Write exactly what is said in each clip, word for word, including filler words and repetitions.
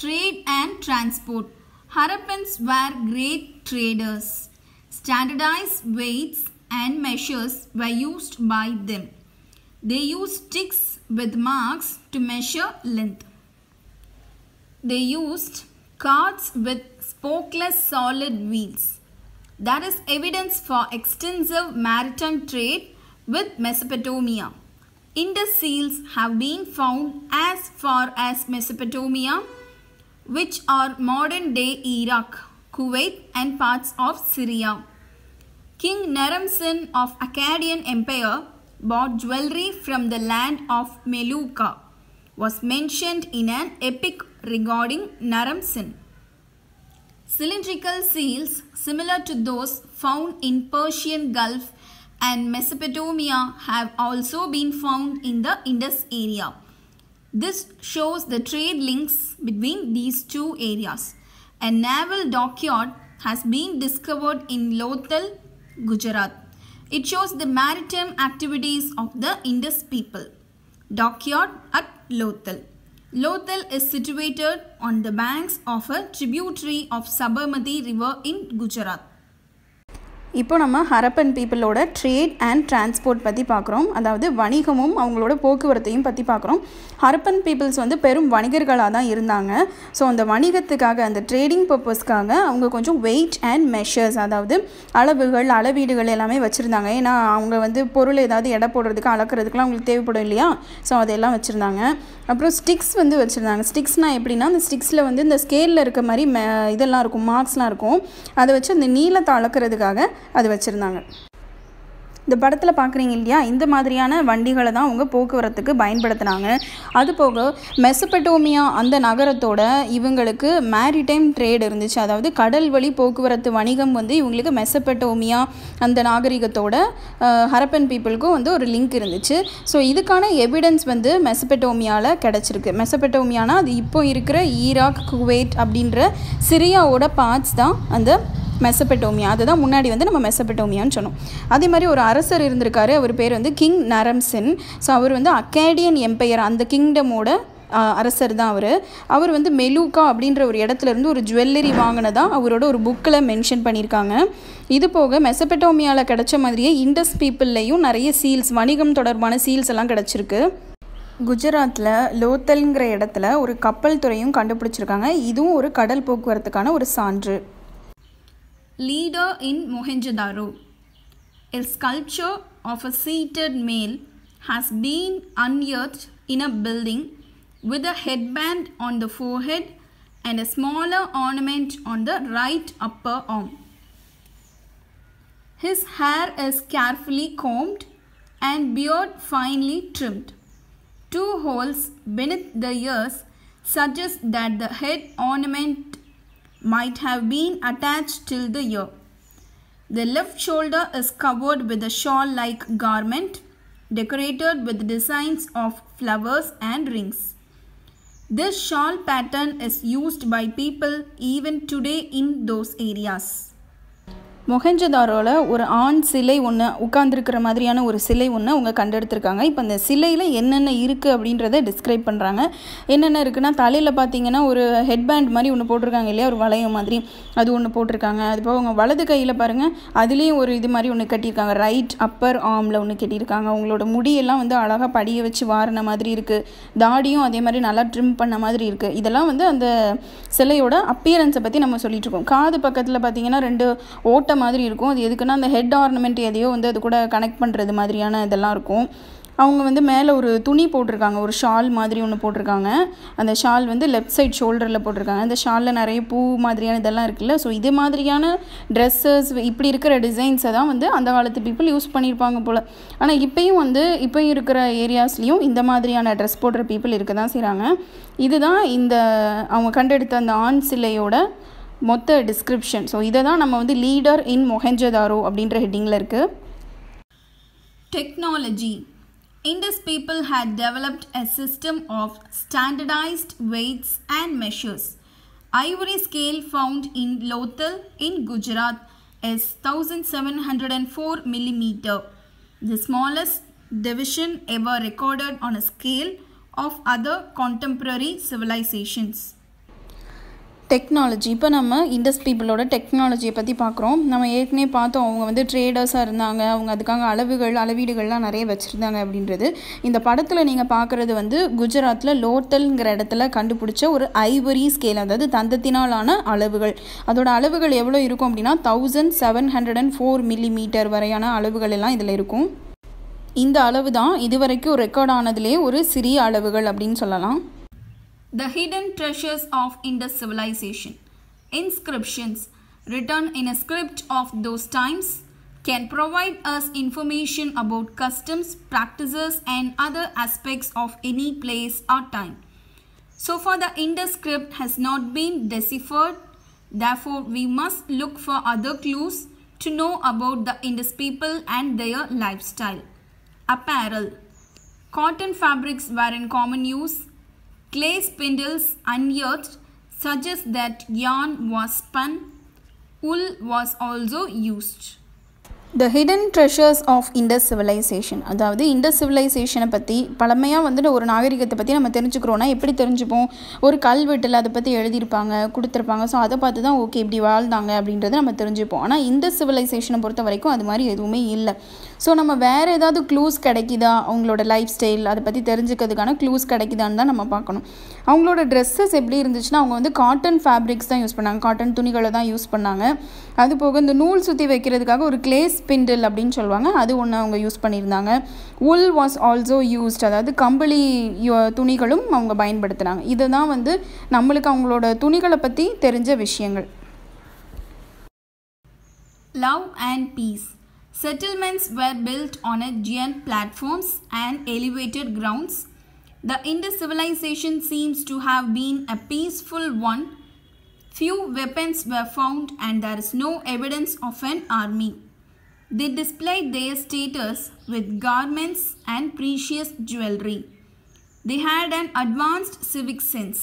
Trade and transport. Harappans were great traders. Standardized weights and measures were used by them. They used sticks with marks to measure length. They used carts with spokeless solid wheels. There is evidence for extensive maritime trade with Mesopotamia. Indus seals have been found as far as Mesopotamia, which are modern-day Iraq, Kuwait and parts of Syria. King Naram-Sin of Akkadian Empire bought jewelry from the land of Meluka, was mentioned in an epic regarding Naram-Sin. Cylindrical seals similar to those found in Persian Gulf and Mesopotamia have also been found in the Indus area. This shows the trade links between these two areas. A naval dockyard has been discovered in Lothal, Gujarat. It shows the maritime activities of the Indus people. Dockyard at Lothal. Lothal is situated on the banks of a tributary of Sabarmati river in Gujarat. இப்போ நம்ம ஹரப்பன் பீப்புளோட trade and transport பற்றி பார்க்குறோம். அதாவது வணிகமும் அவங்களோட போக்குவரத்தையும் பற்றி பார்க்குறோம். ஹரப்பன் பீப்புள்ஸ் வந்து பெரும் வணிகர்களாக தான் இருந்தாங்க. ஸோ அந்த வணிகத்துக்காக அந்த ட்ரேடிங் பர்பஸ்க்காக அவங்க கொஞ்சம் வெயிட் அண்ட் மெஷர்ஸ், அதாவது அளவுகள் அளவீடுகள் எல்லாமே வச்சுருந்தாங்க. ஏன்னா அவங்க வந்து பொருள் ஏதாவது எடை போடுறதுக்கு அளக்கிறதுக்குலாம் அவங்களுக்கு தேவைப்படும் இல்லையா, ஸோ அதெல்லாம் வச்சுருந்தாங்க. அப்புறம் ஸ்டிக்ஸ் வந்து வச்சுருந்தாங்க. ஸ்டிக்ஸ்னால் எப்படின்னா அந்த ஸ்டிக்ஸில் வந்து இந்த ஸ்கேலில் இருக்க மாதிரி மெ இதெல்லாம் இருக்கும், மார்க்ஸ்லாம் இருக்கும். அதை வச்சு அந்த நீளத்தை அளக்கிறதுக்காக அது வச்சுருந்தாங்க. இந்த படத்தில் பார்க்குறீங்க இல்லையா, இந்த மாதிரியான வண்டிகளை தான் அவங்க போக்குவரத்துக்கு பயன்படுத்தினாங்க. அதுபோக மெசபடோமியா அந்த நகரத்தோட இவங்களுக்கு மேரிடைம் ட்ரேட் இருந்துச்சு. அதாவது கடல் வழி போக்குவரத்து வணிகம் வந்து இவங்களுக்கு மெசபடோமியா அந்த நாகரிகத்தோட ஹரப்பன் பீப்புளுக்கும் வந்து ஒரு லிங்க் இருந்துச்சு. ஸோ இதுக்கான எவிடன்ஸ் வந்து மெசபடோமியாவில் கிடச்சிருக்கு. மெசபடோமியானா அது இப்போ இருக்கிற ஈராக், குவைட் அப்படின்ற சிரியாவோட பார்ட்ஸ் தான் அந்த மெசபடோமியா. அதுதான் முன்னாடி வந்து நம்ம மெசபடோமியான்னு சொன்னோம். அதே மாதிரி ஒரு அரசர் இருந்திருக்காரு, அவர் பேர் வந்து கிங் நரம்சின். ஸோ அவர் வந்து அக்காடியன் எம்பையர் அந்த கிங்டமோட அரசர் தான் அவர். அவர் வந்து மெலூக்கா அப்படின்ற ஒரு இடத்துல இருந்து ஒரு ஜுவல்லரி வாங்கினதான் அவரோட ஒரு புக்கில் மென்ஷன் பண்ணியிருக்காங்க. இது போக மெசபடோமியாவில் கிடச்ச மாதிரியே இண்டஸ் பீப்புள்லேயும் நிறைய சீல்ஸ், வணிகம் தொடர்பான சீல்ஸ் எல்லாம் கிடச்சிருக்கு. குஜராத்தில் லோத்தல்ங்கிற இடத்துல ஒரு கப்பல் துறையும் கண்டுபிடிச்சிருக்காங்க. இதுவும் ஒரு கடல் போக்குவரத்துக்கான ஒரு சான்று. Leader in Mohenjo-daro. A sculpture of a seated male has been unearthed in a building with a headband on the forehead and a smaller ornament on the right upper arm. His hair is carefully combed and beard finely trimmed. Two holes beneath the ears suggest that the head ornament might have been attached till the ear. The left shoulder is covered with a shawl-like garment decorated with designs of flowers and rings. This shawl pattern is used by people even today in those areas. மொஹெஞ்சதாரோவில் ஒரு ஆண் சிலை ஒன்று உட்கார்ந்துருக்கிற மாதிரியான ஒரு சிலை ஒன்று அவங்க கண்டெடுத்திருக்காங்க. இப்போ அந்த சிலையில் என்னென்ன இருக்குது அப்படின்றத டிஸ்கிரைப் பண்ணுறாங்க. என்னென்ன இருக்குன்னா, தலையில் பார்த்தீங்கன்னா ஒரு ஹெட்பேண்ட் மாதிரி ஒன்று போட்டிருக்காங்க இல்லையா, ஒரு வளையம் மாதிரி, அது ஒன்று போட்டிருக்காங்க. அது போக அவங்க வலது கையில் பாருங்கள், அதுலேயும் ஒரு இது மாதிரி ஒன்று கட்டியிருக்காங்க. ரைட் அப்பர் ஆர்மில் ஒன்று கட்டியிருக்காங்க. அவங்களோட முடியெல்லாம் வந்து அழகாக படிய வச்சு வாரின மாதிரி இருக்குது. தாடியும் அதே மாதிரி நல்லா ட்ரிம் பண்ண மாதிரி இருக்குது. இதெல்லாம் வந்து அந்த சிலையோட அப்பியரன்ஸை பற்றி நம்ம சொல்லிட்டு இருக்கோம். காது பக்கத்தில் பார்த்தீங்கன்னா ரெண்டு ஓட்ட மாதிரி இருக்கும். அது எதுக்குன்னா அந்த ஹெட் ஆர்னமெண்ட் எதையோ வந்து அது கூட கனெக்ட் பண்ணுறது மாதிரியான இதெல்லாம் இருக்கும். அவங்க வந்து மேலே ஒரு துணி போட்டிருக்காங்க, ஒரு ஷால் மாதிரி ஒன்று போட்டிருக்காங்க. அந்த ஷால் வந்து லெஃப்ட் சைட் ஷோல்டரில் போட்டிருக்காங்க. அந்த ஷாலில் நிறைய பூ மாதிரியான இதெல்லாம் இருக்குல்ல. ஸோ இது மாதிரியான ட்ரெஸ்ஸஸ், இப்படி இருக்கிற டிசைன்ஸை தான் வந்து அந்த காலத்து பீப்புள் யூஸ் பண்ணியிருப்பாங்க போல். ஆனால் இப்போயும் வந்து இப்போயும் இருக்கிற ஏரியாஸ்லேயும் இந்த மாதிரியான ட்ரெஸ் போடுற பீப்புள் இருக்க தான் செய்கிறாங்க. இதுதான் இந்த அவங்க கண்டெடுத்த அந்த ஆண் சிலையோட மொத்த டிஸ்கிரிப்ஷன். ஸோ இதை தான் நம்ம வந்து லீடர் இன் மொஹெஞ்சதாரோ அப்படின்ற ஹெட்டிங்கில் இருக்குது. Technology. Indus people had developed a system of standardized weights and measures. Ivory scale found in Lothal in Gujarat is one thousand seven hundred four millimeter, the smallest division ever recorded on a scale of other contemporary civilizations. Technology. இப்போ நம்ம Indies பீப்புளோட டெக்னாலஜியை பற்றி பார்க்குறோம். நம்ம ஏற்கனவே பார்த்தோம், அவங்க வந்து ட்ரேடர்ஸாக இருந்தாங்க, அவங்க அதுக்காக அளவுகள் அளவீடுகள்லாம் நிறைய வச்சுருந்தாங்க அப்படின்றது. இந்த படத்தில் நீங்கள் பார்க்குறது வந்து குஜராத்தில் லோத்தல்ங்கிற இடத்துல கண்டுபிடிச்ச ஒரு ஐவரி ஸ்கேல், அதாவது தந்தத்தினாலான அளவுகள். அதோட அளவுகள் எவ்வளோ இருக்கும் அப்படின்னா thousand seven hundred and four millimetre வரையான அளவுகள் எல்லாம் இதில் இருக்கும். இந்த அளவு தான் இதுவரைக்கும் ரெக்கார்ட் ஆனதுலேயே ஒரு சிறிய அளவுகள் அப்படின்னு சொல்லலாம். The hidden treasures of Indus civilization. Inscriptions written in a script of those times can provide us information about customs, practices and other aspects of any place or time. So far the Indus script has not been deciphered, therefore we must look for other clues to know about the Indus people and their lifestyle. Apparel. Cotton fabrics were in common use. Clay spindles unearthed suggest that yarn was spun. Wool was also used. The hidden treasures of Indus civilization. அதாவது Indus சிவிலைசேஷனை பற்றி பழமையாக வந்துட்டு ஒரு நாகரிகத்தை பற்றி நம்ம தெரிஞ்சுக்கிறோன்னா எப்படி தெரிஞ்சுப்போம்? ஒரு கல்வெட்டில் அதை பற்றி எழுதியிருப்பாங்க, கொடுத்துருப்பாங்க. ஸோ அதை பார்த்து தான் ஓகே இப்படி வாழ்ந்தாங்க அப்படின்றத நம்ம தெரிஞ்சுப்போம். ஆனால் இண்டஸ் சிவிலைசேஷனை பொறுத்த வரைக்கும் அது மாதிரி எதுவுமே இல்லை. ஸோ நம்ம வேறு ஏதாவது க்ளூஸ் கிடைக்குதா, அவங்களோட லைஃப் ஸ்டைல் அதை பற்றி தெரிஞ்சுக்கிறதுக்கான க்ளூஸ் கிடைக்குதான்னு தான் நம்ம பார்க்கணும். அவங்களோட ட்ரெஸ்ஸஸ் எப்படி இருந்துச்சுன்னா அவங்க வந்து காட்டன் ஃபேப்ரிக்ஸ் தான் யூஸ் பண்ணாங்க, காட்டன் துணிகளை தான் யூஸ் பண்ணாங்க. அது போக இந்த நூல் சுற்றி வைக்கிறதுக்காக ஒரு கிளே ஸ்பிண்டில் அப்படின்னு சொல்லுவாங்க, அது ஒன்று அவங்க யூஸ் பண்ணியிருந்தாங்க. wool was also used, அதாவது கம்பளி துணிகளும் அவங்க பயன்படுத்தினாங்க. இதுதான் வந்து நம்மளுக்கு அவங்களோட துணிகளை பற்றி தெரிஞ்ச விஷயங்கள். Love and peace. Settlements were built on a giant platforms and elevated grounds. The Indus civilization seems to have been a peaceful one. Few weapons were found and there is no evidence of an army. They displayed their status with garments and precious jewelry. They had an advanced civic sense.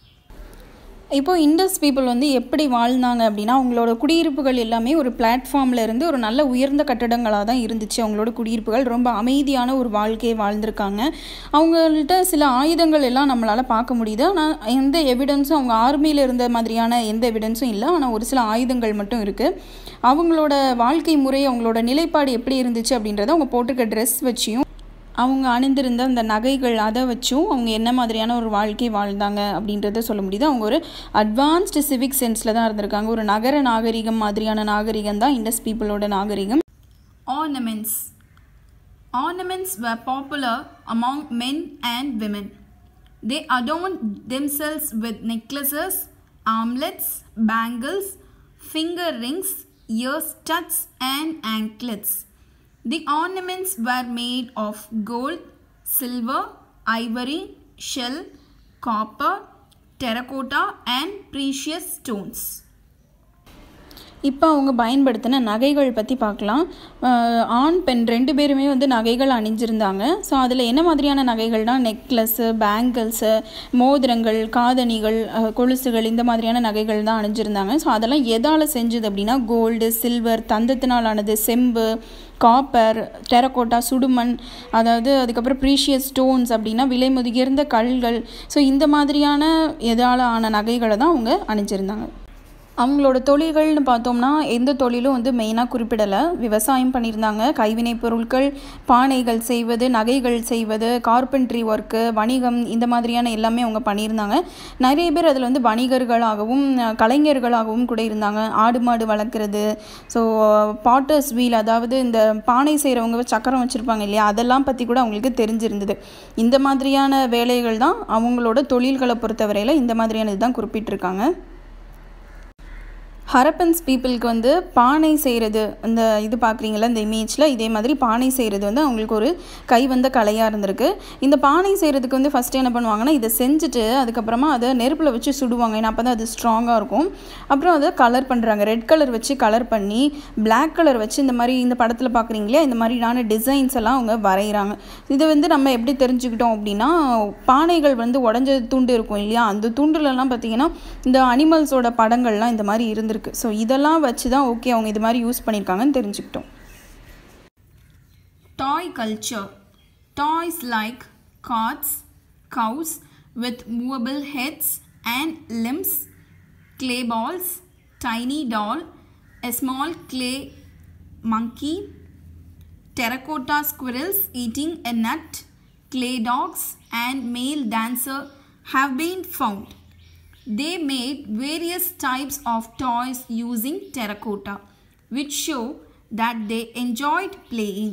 இப்போது Indus people வந்து எப்படி வாழ்ந்தாங்க அப்படின்னா அவங்களோட குடியிருப்புகள் எல்லாமே ஒரு பிளாட்ஃபார்மில் இருந்து ஒரு நல்ல உயர்ந்த கட்டடங்களாக தான் இருந்துச்சு. அவங்களோட குடியிருப்புகள் ரொம்ப அமைதியான ஒரு வாழ்க்கையை வாழ்ந்திருக்காங்க. அவங்கள்ட்ட சில ஆயுதங்கள் எல்லாம் நம்மளால் பார்க்க முடியுது, ஆனால் எந்த எவிடன்ஸும் அவங்க ஆர்மியில் இருந்த மாதிரியான எந்த எவிடன்ஸும் இல்லை. ஆனால் ஒரு சில ஆயுதங்கள் மட்டும் இருக்குது. அவங்களோட வாழ்க்கை முறை, அவங்களோட நிலைப்பாடு எப்படி இருந்துச்சு அப்படின்றத அவங்க போட்டிருக்க ட்ரெஸ் வச்சியும் அவங்க அணிந்திருந்த அந்த நகைகள் அதை வச்சும் அவங்க என்ன மாதிரியான ஒரு வாழ்க்கை வாழ்ந்தாங்க அப்படின்றத சொல்ல முடியுது. அவங்க ஒரு அட்வான்ஸ்டு சிவிக் சென்ஸில் தான் இருந்திருக்காங்க. ஒரு நகர நாகரிகம் மாதிரியான நாகரிகம் தான் இண்டஸ் பீப்புளோட நாகரிகம். Ornaments. Ornaments were popular among men and women. They adorned themselves with necklaces, armlets, bangles, finger rings, ear studs and anklets. The ornaments were made of gold, silver, ivory, shell, copper, terracotta and precious stones. இப்போ அவங்க பயன்படுத்தின நகைகள் பற்றி பார்க்கலாம். ஆண் பெண் ரெண்டு பேருமே வந்து நகைகள் அணிஞ்சிருந்தாங்க. ஸோ அதில் என்ன மாதிரியான நகைகள்னால் நெக்லஸ்ஸு, பேங்கிள்ஸு, மோதிரங்கள், காதணிகள், கொலுசுகள், இந்த மாதிரியான நகைகள் தான் அணிஞ்சிருந்தாங்க. ஸோ அதெல்லாம் எதால் செஞ்சது அப்படின்னா கோல்டு, சில்வர், தந்தத்தினாலானது, செம்பு, காப்பர், டெரக்கோட்டா, சுடுமண், அதாவது அதுக்கப்புறம் ப்ரீஷியஸ் ஸ்டோன்ஸ் அப்படின்னா விலை முதிர்ந்த கல்கள். ஸோ இந்த மாதிரியான எதால் ஆன நகைகளை தான் அவங்க அணிஞ்சிருந்தாங்க. அவங்களோட தொழில்கள்னு பார்த்தோம்னா எந்த தொழிலும் வந்து மெயினாக குறிப்பிடலை. விவசாயம் பண்ணியிருந்தாங்க, கைவினைப் பொருட்கள், பானைகள் செய்வது, நகைகள் செய்வது, கார்பென்ட்ரி ஒர்க்கு, வணிகம், இந்த மாதிரியான எல்லாமே அவங்க பண்ணியிருந்தாங்க. நிறைய பேர் அதில் வந்து வணிகர்களாகவும் கலைஞர்களாகவும் கூட இருந்தாங்க. ஆடு மாடு வளர்க்குறது, ஸோ பாட்டர்ஸ் வீல், அதாவது இந்த பானை செய்கிறவங்க சக்கரம் வச்சுருப்பாங்க இல்லையா, அதெல்லாம் பற்றி கூட அவங்களுக்கு தெரிஞ்சிருந்தது. இந்த மாதிரியான வேலைகள் தான் அவங்களோட தொழில்களை பொறுத்தவரையில் இந்த மாதிரியான இதுதான் குறிப்பிட்டிருக்காங்க. ஹரப்பன்ஸ் பீப்புளுக்கு வந்து பானை செய்கிறது, இந்த இது பார்க்குறீங்களா இந்த இமேஜில், இதே மாதிரி பானை செய்கிறது வந்து அவங்களுக்கு ஒரு கைவந்த கலையாக இருந்திருக்கு. இந்த பானை செய்கிறதுக்கு வந்து ஃபஸ்ட்டு என்ன பண்ணுவாங்கன்னா இதை செஞ்சுட்டு அதுக்கப்புறமா அதை நெருப்பில் வச்சு சுடுவாங்க, ஏன்னா அப்போ தான் அது ஸ்ட்ராங்காக இருக்கும். அப்புறம் அதை கலர் பண்ணுறாங்க, ரெட் கலர் வச்சு கலர் பண்ணி பிளாக் கலர் வச்சு இந்த மாதிரி இந்த படத்தில் பார்க்குறீங்களா இந்த மாதிரியான டிசைன்ஸ் எல்லாம் அவங்க வரைகிறாங்க. இதை வந்து நம்ம எப்படி தெரிஞ்சுக்கிட்டோம் அப்படின்னா பானைகள் வந்து உடஞ்ச துண்டு இருக்கும் இல்லையா, அந்த துண்டுலலாம் பார்த்திங்கன்னா இந்த அனிமல்ஸோட படங்கள்லாம் இந்த மாதிரி இருந்திருக்கு. ஸோ இதெல்லாம் வச்சு தான் ஓகே அவங்க இது மாதிரி யூஸ் பண்ணியிருக்காங்கன்னு தெரிஞ்சுக்கிட்டோம். Toy culture. Toys like carts, cows with movable heads and limbs, clay balls, tiny doll, a small clay monkey, terracotta squirrels eating a nut, clay dogs and male dancer have been found. They made various types of toys using terracotta, which show that they enjoyed playing.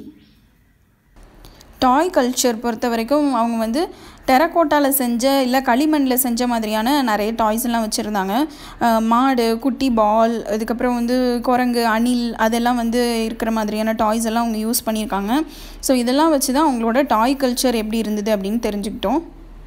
Toy culture பொறுத்த வரைக்கும் அவங்க வந்து டெரக்கோட்டாவில் செஞ்ச இல்லை களிமண்ணில் செஞ்ச மாதிரியான நிறைய டாய்ஸ் எல்லாம் வச்சுருந்தாங்க. மாடு, குட்டி பால், அதுக்கப்புறம் வந்து குரங்கு, அணில் அதெல்லாம் வந்து இருக்கிற மாதிரியான டாய்ஸ் எல்லாம் அவங்க யூஸ் பண்ணியிருக்காங்க. ஸோ இதெல்லாம் வச்சு தான் அவங்களோட டாய் கல்ச்சர் எப்படி இருந்தது அப்படின்னு தெரிஞ்சுக்கிட்டோம்.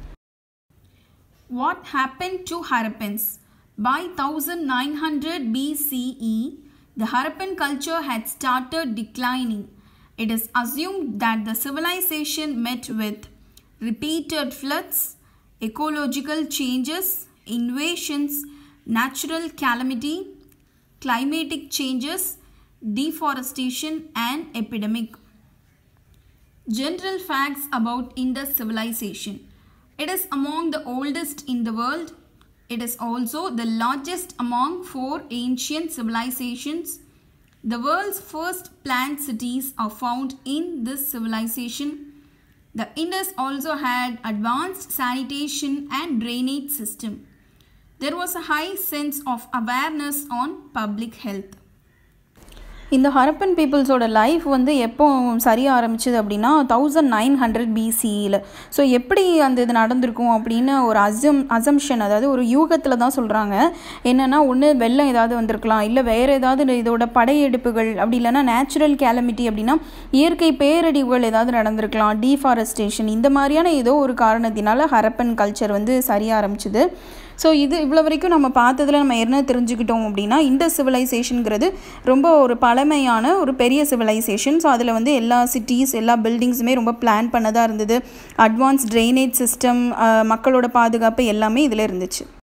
What happened to Harappans? By nineteen hundred B C E, the Harappan culture had started declining. It is assumed that the civilization met with repeated floods, ecological changes, invasions, natural calamity, climatic changes, deforestation and epidemic. General facts about Indus civilization. It is among the oldest in the world. It is also the largest among four ancient civilizations. The world's first planned cities are found in this civilization. The Indus also had advanced sanitation and drainage system. There was a high sense of awareness on public health. இந்த Harappan பீப்புள்ஸோட life வந்து எப்போ சரியாக ஆரம்பிச்சது அப்படின்னா thousand nine hundred பிசியில். So எப்படி அந்த இது நடந்திருக்கும் அப்படின்னு ஒரு அசம் அசம்ஷன் அதாவது ஒரு யூகத்தில் தான் சொல்கிறாங்க. என்னென்னா ஒன்று வெள்ளம் ஏதாவது வந்திருக்கலாம், இல்லை வேறு ஏதாவது இதோட படையெடுப்புகள், அப்படி இல்லைன்னா நேச்சுரல் கேலமிட்டி அப்படின்னா இயற்கை பேரழிவுகள் ஏதாவது நடந்திருக்கலாம், டீஃபாரஸ்டேஷன், இந்த மாதிரியான ஏதோ ஒரு காரணத்தினால ஹரப்பன் கல்ச்சர் வந்து சரியாக ஆரம்பிச்சுது. ஸோ இது இவ்வளோ வரைக்கும் நம்ம பார்த்ததில் நம்ம என்ன தெரிஞ்சுக்கிட்டோம் அப்படின்னா இண்டஸ் சிவிலைசேஷனுங்கிறது ரொம்ப ஒரு பழமையான ஒரு பெரிய சிவிலைசேஷன். ஸோ அதில் வந்து எல்லா சிட்டிஸ், எல்லா பில்டிங்ஸுமே ரொம்ப பிளான் பண்ணதாக இருந்தது. அட்வான்ஸ் ட்ரைனேஜ் சிஸ்டம், மக்களோட பாதுகாப்பு எல்லாமே இதில் இருந்துச்சு.